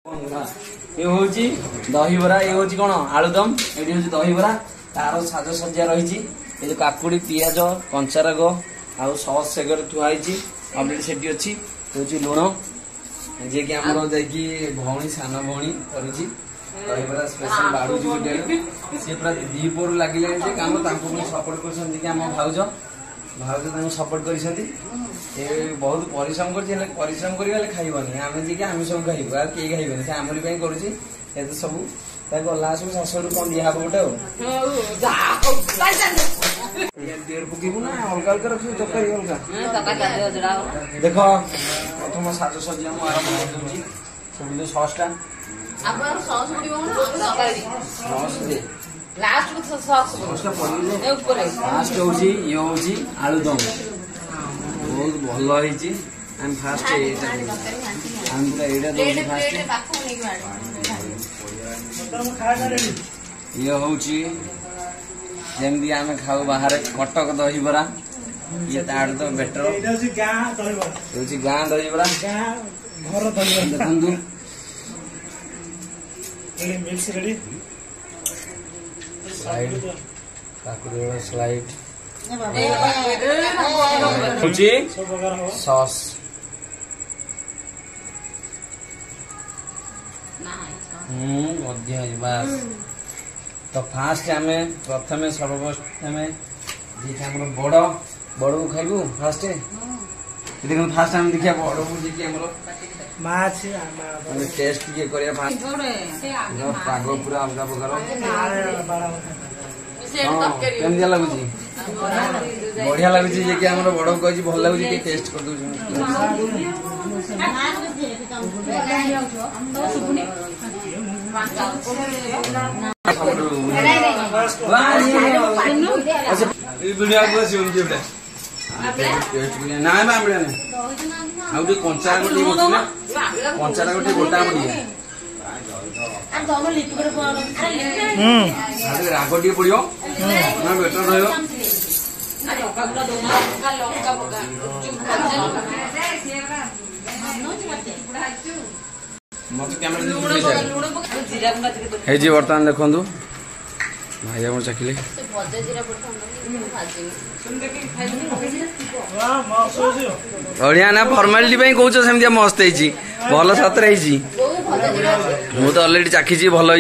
ये हूँ दहीबरा ये हूँ कौन आलुदम ये हूँ दहीबरा तार साजसज्जा रही जो काकुड़ी पियाज कंचा राग आउ सस से थुआई अलरेडी से अच्छी हूँ लुण जी कि आम भौणी सान भौणी करी दहीबरा स्पेशल बाढ़ुची गोटे सी पूरा दीपोर लगे कम सपोर्ट कर भाउज भाउज सपोर्ट कर बहुत परिश्रम कर परिश्रम कर खाइबनी आम जी आम सब खाइबू आ कई खाइबनी से आमरी कर सब गला सब शाशु कौन दिहब गोटे पकेबू ना अलग अलग रखी तरकारी अलग देख प्रथम साजसज्जा मुझे आरम्भ कर ससटा फास्ट हूँ आलुदम बहुत भल फास्ट ये हूँ जमी आम खाऊ बाहर कटक दहीबरा ये तार तो बेटर गाँ दहीबरा देखु स्लाइड काकुड़ी स्लाइड सॉस बस तो फास्ट आम प्रथम सर्वप्रथम जी बड़ बड़ को खाइबू फास्ट देखो फास्ट आम देखिए बड़ को जी टेस्ट ये करिया पाग पूरा अलग प्रकार केमतिया लगुच बढ़िया लगुच जे आम बड़ कही भल लगुच टेस्ट कर कंचा गोटे गोटा राग टे पड़ो बेटर रहा बर्तमान देखु भाई आप चाखिले बढ़िया ना फर्मालिटी कौच सेमती मस्त भल सतरे मु तो अलरेडी चाखी भल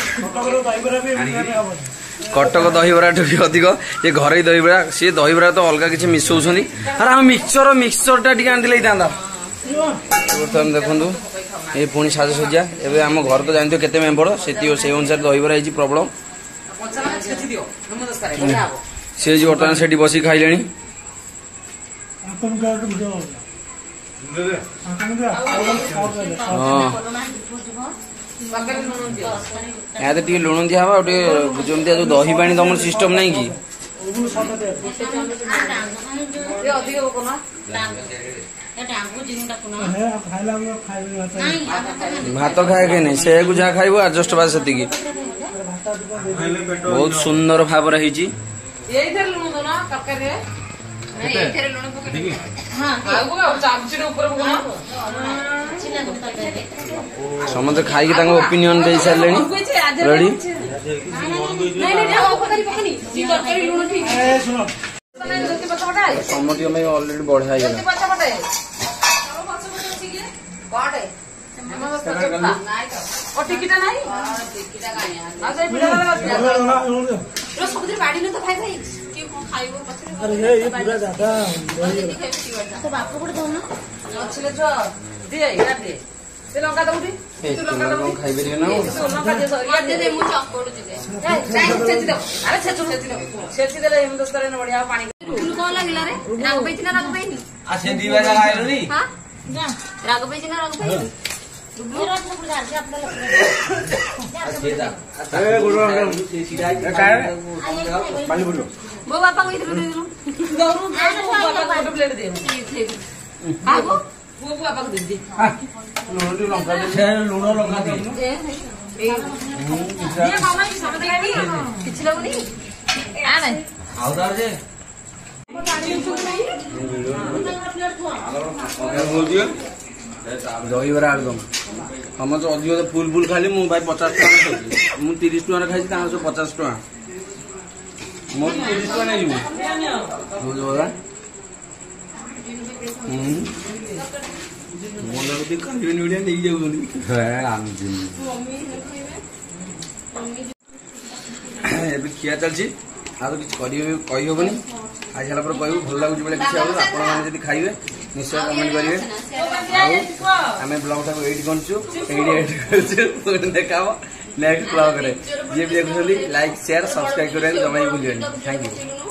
कटक दहीबरा भी अधिक ये घर दहीबरा सी दहीबरा तो अलग किसी मिसौं अरे मिक्सचर टा आनी बर्तमान देखु ये पुणी साजसज्जा एवं आम घर तो जानते केते मेम्बर से अनुसार दहीबरा प्रॉब्लम सी बर्तमान से बस खाइले टे लुण दिया जमी जो दही पानी तुम सिस्टम नहीं कि भात खाए के नहीं से जहाँ खाइब एडजस्ट बात से बहुत सुंदर भाव समझे खाई ओपिनियन दे सारे रेडी समझ ऑलरेडी बढ़िया वो बापा को प्लेट दे वो बापा को दे लुण लगा किसी लगुनी दहीबरा आलुदम समस्त अधिक फुल फुल खाली मु भाई 50 टका खाई मु 30 टका खाई 50 टका मोर 30 टका नहीं खिया चलती आ तो किसी कही हेनी खाई सारा पर कहू भल लगुच बेले किसी आप खाइबे निश्चय कमेंट करेंगे आम ब्लॉग टाक कर देखा नेक्स्ट ब्लॉग जी भी देखुं लाइक शेयर सब्सक्राइब करें जमा भूलिए थैंक यू।